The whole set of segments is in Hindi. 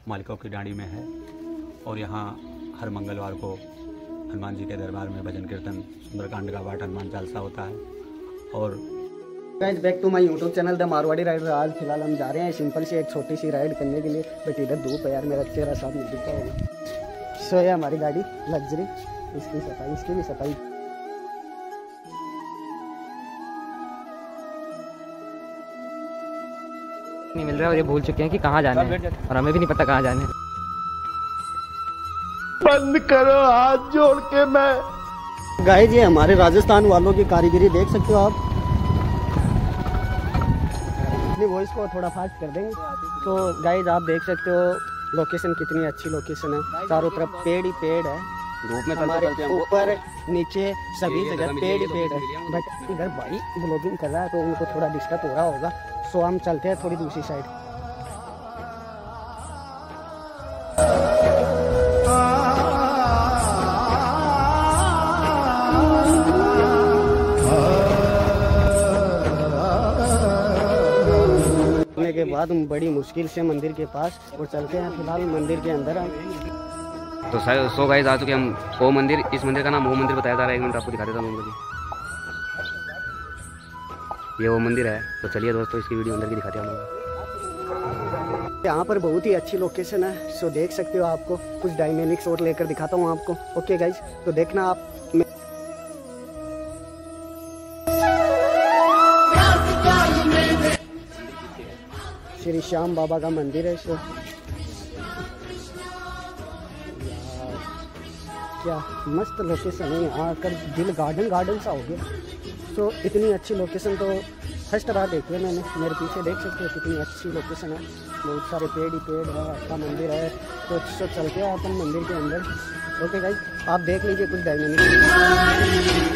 मालिकों की डांडी में है और यहाँ हर मंगलवार को हनुमान जी के दरबार में भजन कीर्तन, सुंदरकांड का पाठ, हनुमान चालीसा होता है। और guys back to my YouTube channel the Marwari rider. आज फिलहाल हम जा रहे हैं सिंपल सी एक छोटी सी राइड करने के लिए, बट इधर धूप है यार, मेरा चेहरा साफ नहीं दिखता होगा। सो ये हमारी गाड़ी लग्जरी, इसकी सफाई, इसकी भी सफाई। नहीं मिल रहा है और ये भूल चुके हैं कि कहाँ जाना है और हमें भी नहीं पता कहाँ जाना है। बंद करो हाथ जोड़ के। मैं गाइस ये हमारे राजस्थान वालों की कारीगरी देख सकते हो आप। अपनी वॉइस को थोड़ा फास्ट कर देंगे तो गाइस आप देख सकते हो लोकेशन कितनी अच्छी लोकेशन है। चारों तरफ पेड़ ही पेड़ है, धूप में हमारे ऊपर नीचे सभी जगह पेड़ ही पेड़ है। बट इधर भाई ब्लॉगिंग कर रहा है तो उनको थोड़ा डिस्टर्ब हो रहा होगा। सो हम चलते हैं थोड़ी दूसरी साइड। के बाद हम बड़ी मुश्किल से मंदिर के पास और चलते हैं फिलहाल मंदिर के अंदर। हम तो सो गाइस आ चुके हम वो मंदिर। इस मंदिर का नाम वो मंदिर बताया जा रहा है। एक मिनट आपको दिखा देता हूँ। ये वो मंदिर है। तो चलिए दोस्तों इसकी वीडियो अंदर की दिखाते हैं हम लोग। यहाँ पर बहुत ही अच्छी लोकेशन है। सो देख सकते हो, आपको कुछ डायनेमिक शॉट लेकर दिखाता हूँ आपको। ओके गाइज, तो देखना आप। श्री श्याम बाबा का मंदिर है। सो क्या मस्त लोकेशन है, यहाँ आकर दिल गार्डन सा हो गया। सो इतनी अच्छी लोकेशन तो फर्स्ट बार देखी है मैंने। मेरे पीछे देख सकते हो कितनी अच्छी लोकेशन है, बहुत सारे पेड़ ही पेड़ है, अच्छा मंदिर है। तो चलते हैं अपन मंदिर के अंदर। ओके गाइस, आप देख लीजिए कुछ डायनेमिक।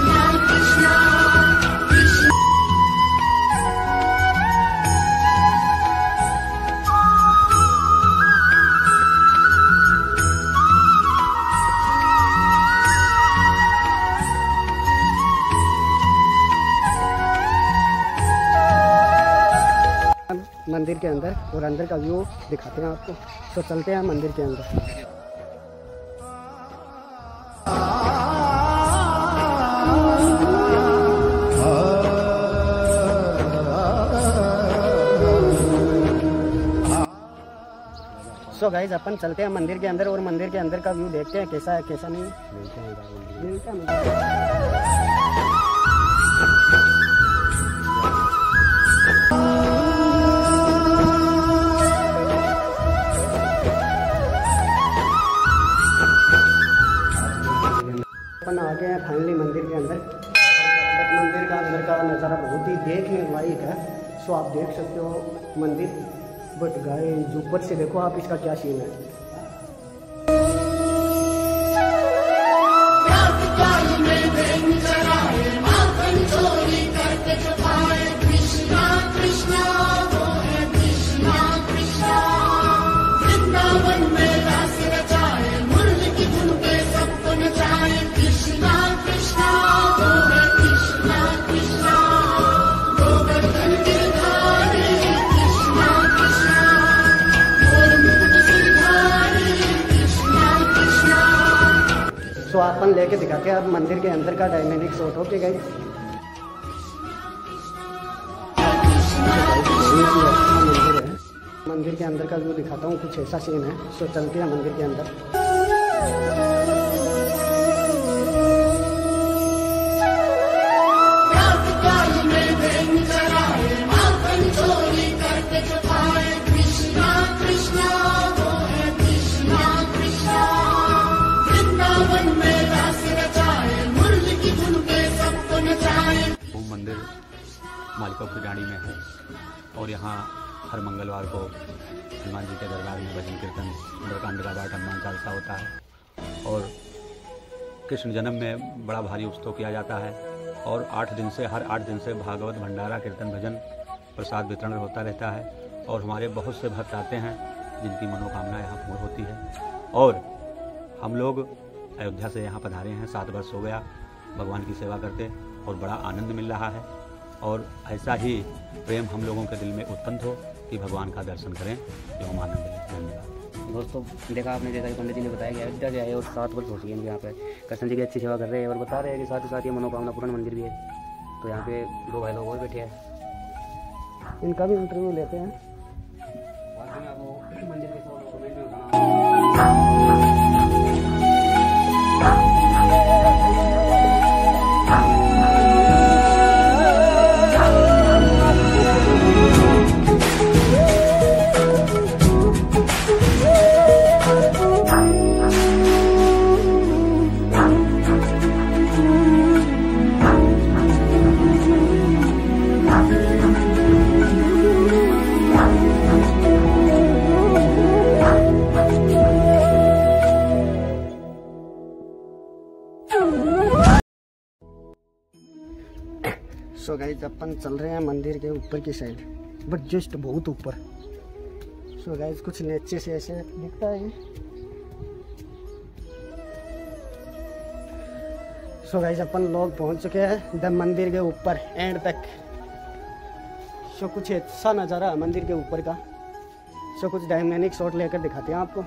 मंदिर के अंदर और अंदर का व्यू दिखाते हैं आपको। तो चलते हैं मंदिर के अंदर। सो गाइस अपन चलते हैं मंदिर के अंदर और मंदिर के अंदर का व्यू देखते हैं कैसा है कैसा नहीं है। मिलते हैं। अपन आ गए हैं फाइनली मंदिर के अंदर। बट मंदिर का अंदर का नज़ारा बहुत ही देखने लायक है। सो आप देख सकते हो मंदिर, बट गाइस ऊपर से देखो आप इसका क्या सीन है। तो अपन लेके दिखाते हैं अब मंदिर के अंदर का डायनेमिक शॉट। ओके गाइस, मंदिर के अंदर का व्यू दिखाता हूँ, कुछ ऐसा सीन है। सो चलते हैं मंदिर के अंदर। मंदिर मालिकों की डांडी में है और यहाँ हर मंगलवार को हनुमान जी के दरबार में भजन कीर्तन, सुंदरकांड का पाठ, हनुमान चालीसा होता है। और कृष्ण जन्म में बड़ा भारी उत्सव किया जाता है और हर 8 दिन से भागवत भंडारा, कीर्तन, भजन, प्रसाद वितरण होता रहता है। और हमारे बहुत से भक्त आते हैं जिनकी मनोकामना यहाँ पूर्ण होती है। और हम लोग अयोध्या से यहाँ पधारे हैं, 7 वर्ष हो गया भगवान की सेवा करते और बड़ा आनंद मिल रहा है। और ऐसा ही प्रेम हम लोगों के दिल में उत्पन्न हो कि भगवान का दर्शन करें एवं आनंद लें। धन्यवाद। दोस्तों देखा आपने, जैसा कि पंडित जी ने बताया कि अयोध्या से आए और 7 वर्ष हो चुके हैं यहाँ पे कृष्ण जी की अच्छी सेवा कर रहे हैं और बता रहे हैं कि साथ ही साथ ये मनोकामना पूर्ण मंदिर भी है। तो यहाँ पे 2 भाई लोग और बैठे हैं, इनका भी इंटरव्यू लेते हैं। बाकी में आपको मंदिर के कमेंट में बताना। सो गाइज अपन चल रहे हैं मंदिर के ऊपर की साइड, बट जस्ट बहुत ऊपर। सो गाइज कुछ नीचे से ऐसे दिखता है। सो गाइज अपन लोग पहुंच चुके हैं द मंदिर के ऊपर एंड तक। सो कुछ ऐसा नज़ारा है मंदिर के ऊपर का। सो कुछ डायनामिक शॉट लेकर दिखाते हैं आपको।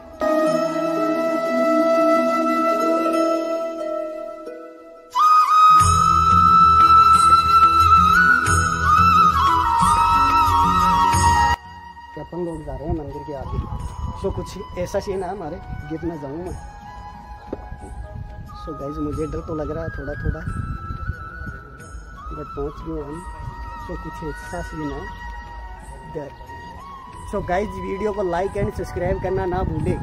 अपन लोग जा रहे हैं मंदिर के आगे। सो कुछ ऐसा सीन है हमारे, गिर ना जाऊँ मैं। सो गाइज मुझे डर तो लग रहा है थोड़ा थोड़ा, बट पहुंच गए हम। सो कुछ ऐसा सीन है डर। सो गाइज वीडियो को लाइक एंड सब्सक्राइब करना ना भूलें।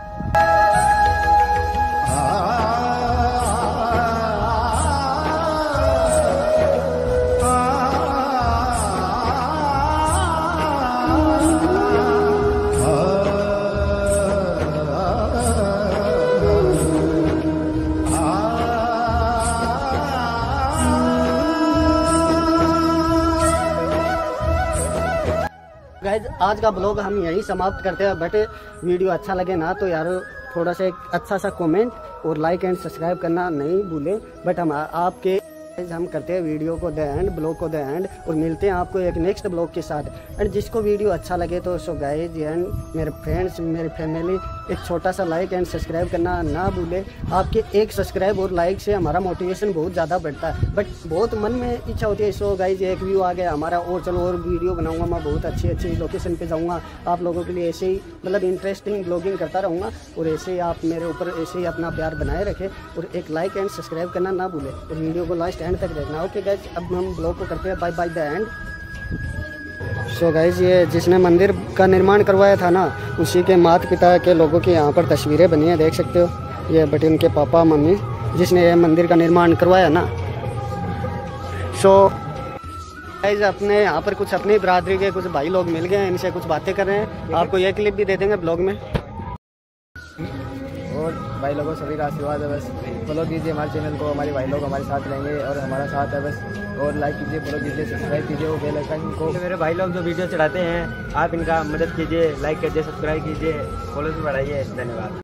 गाइज आज का ब्लॉग हम यहीं समाप्त करते हैं। बट वीडियो अच्छा लगे ना तो यार थोड़ा सा एक अच्छा सा कमेंट और लाइक एंड सब्सक्राइब करना नहीं भूलें। बट हम करते हैं वीडियो को द एंड, ब्लॉग को द एंड, और मिलते हैं आपको एक नेक्स्ट ब्लॉग के साथ। एंड जिसको वीडियो अच्छा लगे तो सो गाइज एंड मेरे फ्रेंड्स, मेरी फैमिली, एक छोटा सा लाइक एंड सब्सक्राइब करना ना भूले। आपके एक सब्सक्राइब और लाइक से हमारा मोटिवेशन बहुत ज़्यादा बढ़ता है। बट बहुत मन में इच्छा होती है सो गाइज एक व्यू आ गया हमारा, और चलो और वीडियो बनाऊंगा, मैं बहुत अच्छी अच्छी लोकेशन पे जाऊंगा आप लोगों के लिए, ऐसे ही मतलब इंटरेस्टिंग ब्लॉगिंग करता रहूँगा। और ऐसे ही आप मेरे ऊपर ऐसे ही अपना प्यार बनाए रखें और एक लाइक एंड सब्सक्राइब करना ना भूलें और वीडियो को लास्ट एंड तक देखना। ओके गाइज अब हम ब्लॉग को करते हैं bye bye the end. So guys ये जिसने मंदिर का निर्माण करवाया था ना, उसी के माता पिता के लोगों की यहाँ पर तस्वीरें बनी है, देख सकते हो। ये बट इनके पापा मम्मी जिसने ये मंदिर का निर्माण करवाया ना। सो गाइज अपने यहाँ पर कुछ अपनी बरादरी के कुछ भाई लोग मिल गए हैं, इनसे कुछ बातें कर रहे हैं। आपको ये क्लिप भी दे देंगे ब्लॉग में। और भाई लोगों सभी का आशीर्वाद है, बस फॉलो कीजिए हमारे चैनल को। हमारे भाई लोग हमारे साथ रहेंगे और हमारा साथ है बस। और लाइक कीजिए, फॉलो कीजिए, सब्सक्राइब कीजिए वो बेल आइकन को। मेरे भाई लोग जो वीडियो चढ़ाते हैं आप इनका मदद कीजिए, लाइक कीजिए, सब्सक्राइब कीजिए, फॉलो भी बढ़ाइए। धन्यवाद।